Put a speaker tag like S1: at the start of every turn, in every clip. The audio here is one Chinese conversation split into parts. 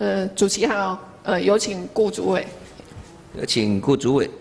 S1: 主席好，有请顾主委。
S2: 有请顾主委。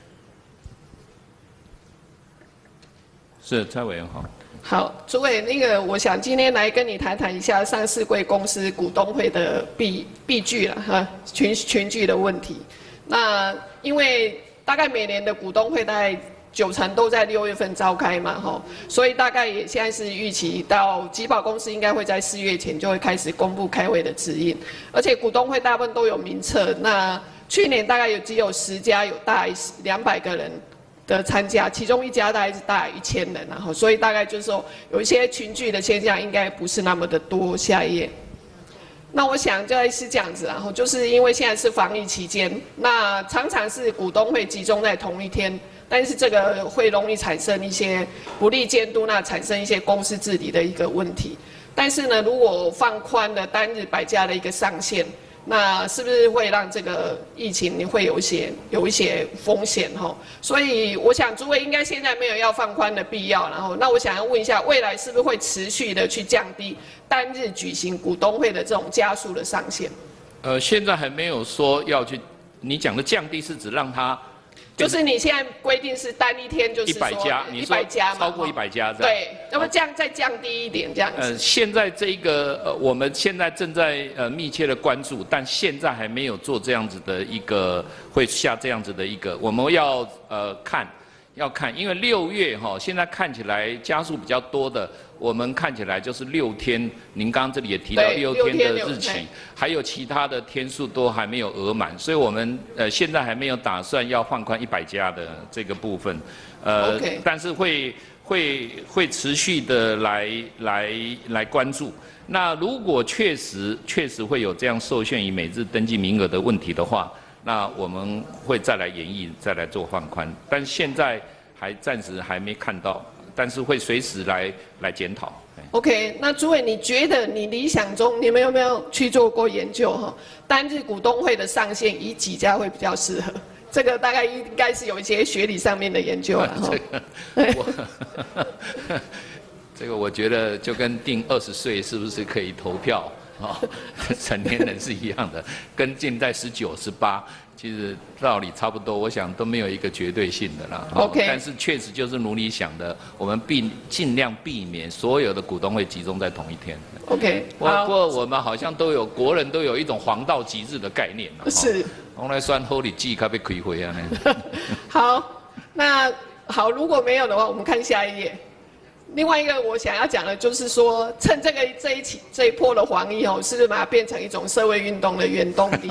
S3: 是蔡委员好。
S1: 好，主委，我想今天来跟你谈谈一下上市贵公司股东会的闭聚了哈，群聚的问题。那因为大概每年的股东会大概90%都在6月份召开嘛，哈，所以大概也现在是预期到集保公司应该会在4月前就会开始公布开会的指引，而且股东会大部分都有名册，那去年大概只有10家有大概200个人的参加，其中1家大概是大概1000人，然后所以大概就是说有一些群聚的现象应该不是那么的多。下一页。那我想就是这样子，然后就是因为现在是防疫期间，那常常是股东会集中在同一天，但是这个会容易产生一些不利监督，那产生一些公司治理的一个问题。但是呢，如果放宽了单日百家的一个上限，那是不是会让这个疫情会有一些风险哈？所以我想诸位应该现在没有要放宽的必要，然后那我想要问一下，未来是不是会持续的去降低单日举行股东会的这种家数的上限？
S3: 现在还没有说要去，你讲的降低是指让它。
S1: 就是你现在规定是单一天就是
S3: 100家，你说超过100家这样。
S1: 对，要不再降低一点这样子。
S3: 现在这个我们现在正在密切的关注，但现在还没有做这样子的一个会下这样子的一个，我们要看，因为6月哈，现在看起来家数比较多的，我们看起来就是6天，您刚刚这里也提到6天的日期，还有其他的天数都还没有额满，所以我们现在还没有打算要放宽100家的这个部分，但是会持续的来关注。那如果确实会有这样受限于每日登记名额的问题的话，那我们会再来研议，再来做放宽，但现在暂时还没看到，但是会随时来检讨。
S1: OK， 那诸位，你觉得你理想中你们有没有去做过研究哈？单日股东会的上限以几家会比较适合？这个大概应该是有一些学理上面的研究了哈。
S3: 这个我觉得就跟定20岁是不是可以投票？成年人是一样的，跟现在19、18，其实道理差不多，我想都没有一个绝对性的啦。
S1: OK，
S3: 但是确实就是如你想的，我们尽量避免所有的股东会集中在同一天。
S1: OK，
S3: 不过我们好像国人都有一种黄道吉日的概念。
S1: 是。
S3: 我们来算好日子，可别开会啊呢。
S1: 好，那好，如果没有的话，我们看下一页。另外一个我想要讲的就是说，趁这一波的防疫哦，是不是把它变成一种社会运动的原动力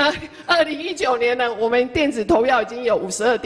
S1: ？2019年呢，我们电子投票已经有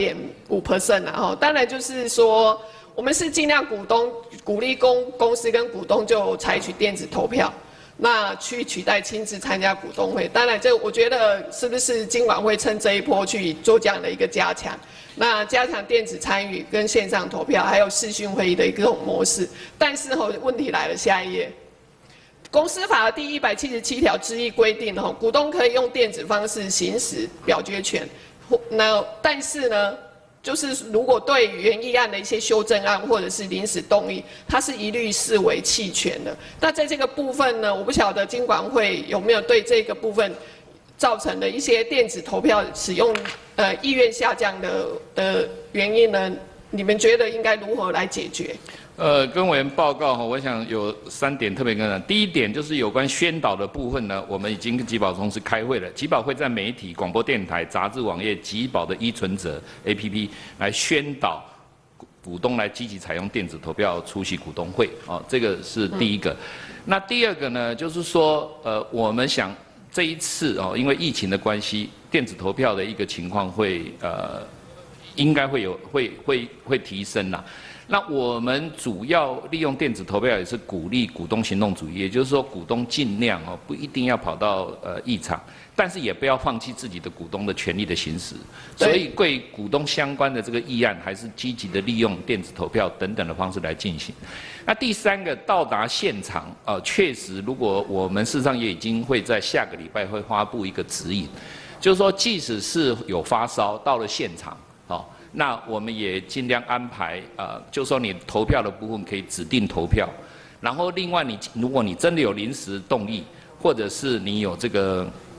S1: 52.5% 了哈。当然就是说，我们是尽量鼓励公司跟股东就采取电子投票，那去取代亲自参加股东会。当然，我觉得是不是金管会趁这一波去做这样的一个加强？那加强电子参与跟线上投票，还有视讯会议的一种模式。但是问题来了，下一页，公司法第177条之一规定股东可以用电子方式行使表决权。但是呢，就是如果对原议案的一些修正案或者是临时动议，它是一律视为弃权的。那在这个部分呢，我不晓得金管会有没有对这个部分造成的一些电子投票使用意愿下降的原因呢？你们觉得应该如何来解决？
S3: 跟委员报告哈，我想有3点特别跟讲。第一点就是有关宣导的部分呢，我们已经跟集保公司开会了。集保会在媒体、广播电台、杂志、网页、集保的依存者 APP 来宣导股东来积极采用电子投票出席股东会。这个是第一个。那第二个呢，就是说我们想这一次因为疫情的关系，电子投票的一个情况应该会提升啦。那我们主要利用电子投票也是鼓励股东行动主义，也就是说股东尽量不一定要跑到议场，但是也不要放弃自己的股东的权利的行使。所以对股东相关的这个议案，还是积极的利用电子投票等等的方式来进行。那第3个到达现场确实，如果我们事实上也已经会在下个礼拜会发布一个指引，就是说即使是有发烧到了现场那我们也尽量安排就说你投票的部分可以指定投票，然后另外如果你真的有临时动议，或者是你有这个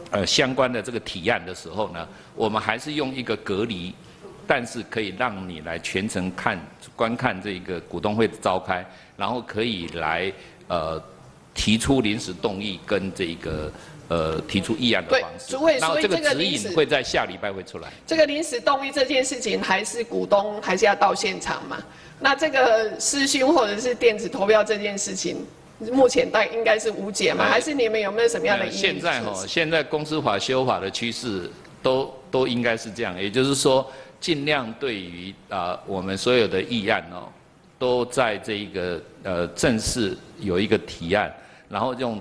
S3: 相关的这个提案的时候呢，我们还是用一个隔离，但是可以让你来全程观看这个股东会的召开，然后可以来提出临时动议跟这个提出议案的方式。
S1: 主委，
S3: 然后这个指引会在下礼拜会出来。
S1: 这个临时动议这件事情，还是股东还是要到现场嘛？那这个视讯或者是电子投票这件事情，目前应该是无解嘛？还是你们有没有什么样的意见？
S3: 现在公司法修法的趋势都应该是这样，也就是说，尽量对于我们所有的议案都在这一个正式有一个提案，然后用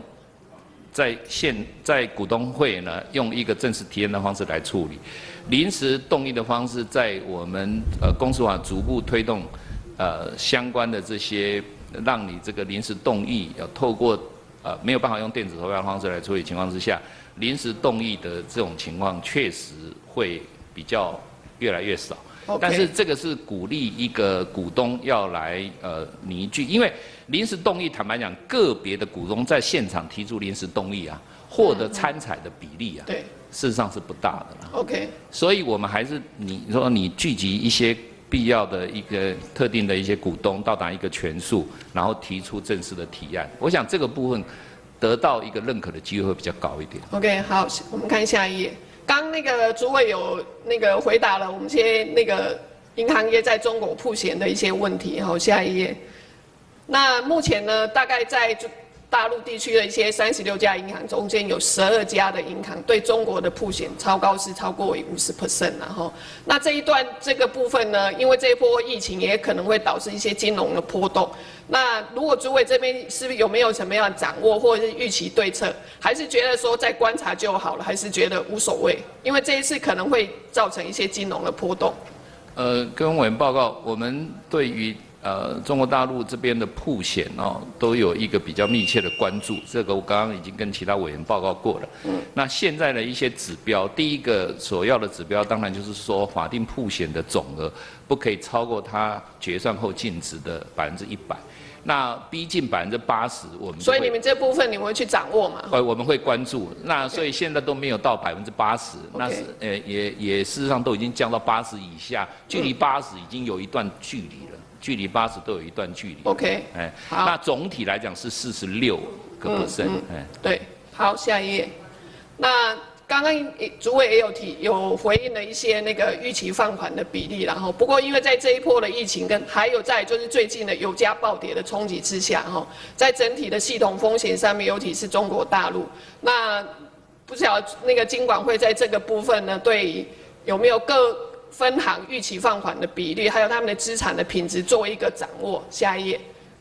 S3: 在股东会呢用一个正式提案的方式来处理，临时动议的方式在我们公司法逐步推动相关的这些。让你这个临时动议透过没有办法用电子投票的方式来处理情况之下，临时动议的这种情况确实会比较越来越少。但是这个是鼓励一个股东要来拟具，因为临时动议坦白讲，个别的股东在现场提出临时动议获得参采的比例对，事实上是不大的啦。
S1: OK，
S3: 所以我们还是你聚集一些。必要的一个特定的一些股东到达一个权数，然后提出正式的提案，我想这个部分得到一个认可的机会会比较高一点。
S1: OK， 好，我们看下一页。刚那个主委有回答了我们些银行业在中国曝险的一些问题。好，下一页。那目前呢，大概在大陆地区的一些36家银行中间，有12家的银行对中国的曝险超高是超过50%，然后那这个部分呢，因为这一波疫情也可能会导致一些金融的波动。那如果主委这边是不是有没有什么样的掌握或者是预期对策，还是觉得说再观察就好了，还是觉得无所谓？因为这一次可能会造成一些金融的波动。
S3: 跟委员报告，我们对于中国大陆这边的曝险都有一个比较密切的关注，这个我刚刚已经跟其他委员报告过了。那现在的一些指标，第一个所要的指标，当然就是说法定曝险的总额不可以超过它决算后净值的100%。那逼近80%，我们
S1: 所以你们这部分你们会去掌握吗？
S3: 我们会关注。那所以现在都没有到80%，那是也事实上都已经降到80以下，距离80已经有一段距离了。距离80都有一段距离。
S1: OK，
S3: 那总体来讲是46%。
S1: 对，好，下一页。那刚刚主委也有回应了一些逾期放款的比例，然后不过因为在这一波的疫情还有在就是最近的油价暴跌的冲击之下，在整体的系统风险上面，尤其是中国大陆，那不晓得金管会在这个部分呢，对于有没有各分行逾期放款的比率，还有他们的资产的品质做一个掌握。下一页。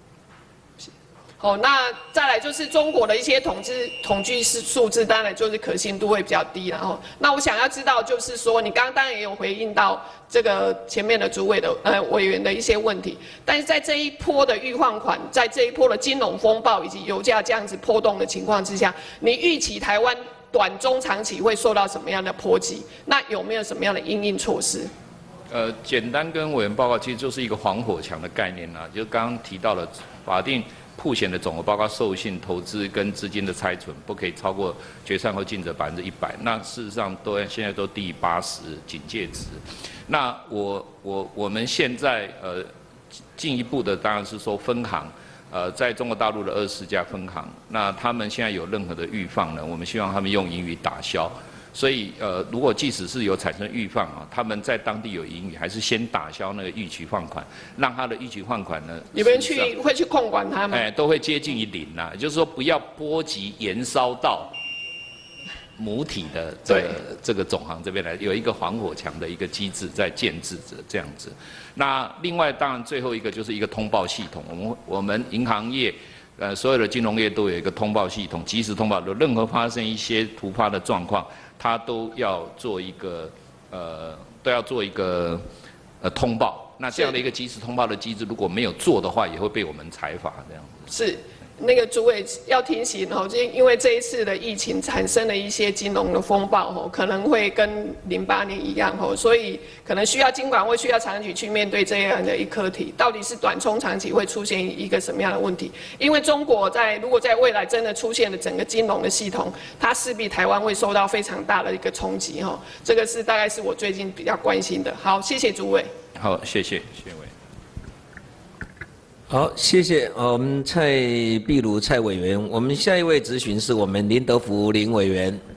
S1: 那再来就是中国的一些统计数字，当然就是可信度会比较低。然后，那我想要知道，就是说你刚刚当然也有回应到这个前面的主委的委员的一些问题，但是在这一波的预放款，在这一波的金融风暴以及油价这样子波动的情况之下，你预期台湾短中长期会受到什么样的波及？那有没有什么样的因应措施？
S3: 简单跟委员报告，其实就是一个防火墙的概念啦，就刚刚提到了法定曝险的总额，包括授信、投资跟资金的拆存，不可以超过决算后净值100%。那事实上现在都低于80警戒值。那我们现在进一步的当然是说分行。在中国大陆的24家分行，那他们现在有任何的预放呢？我们希望他们用盈余打消。所以如果即使是有产生预放他们在当地有盈余，还是先打消那个逾期放款，让他的逾期放款呢，
S1: 你们会去控管他吗？
S3: 都会接近于0啦，也就是说不要波及延烧到母体的这个总行这边来，有一个防火墙的一个机制在建制着这样子。那另外当然最后一个就是一个通报系统，我们银行业所有的金融业都有一个通报系统，及时通报，有任何发生一些突发的状况，它都要做一个通报。那这样的一个及时通报的机制，如果没有做的话，也会被我们裁罚这样子。
S1: 是。 那个主委要提醒哦，就因为这一次的疫情产生了一些金融的风暴哦，可能会跟08年一样哦，所以可能需要金管会需要长期去面对这样的一课题，到底是短中长期会出现一个什么样的问题？因为中国如果在未来真的出现了整个金融的系统，它势必台湾会受到非常大的一个冲击哦，这个是大概是我最近比较关心的。好，谢谢主委。
S3: 好，谢谢委员。
S2: 好，谢谢我们蔡壁如蔡委员。我们下一位质询是我们林德福林委员。